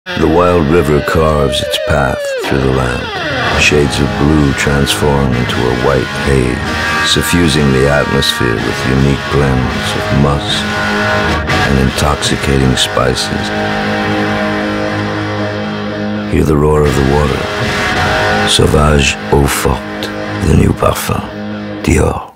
The wild river carves its path through the land. Shades of blue transform into a white haze, suffusing the atmosphere with unique blends of musk and intoxicating spices. Hear the roar of the water. Sauvage Eau Forte, the new Parfum, Dior.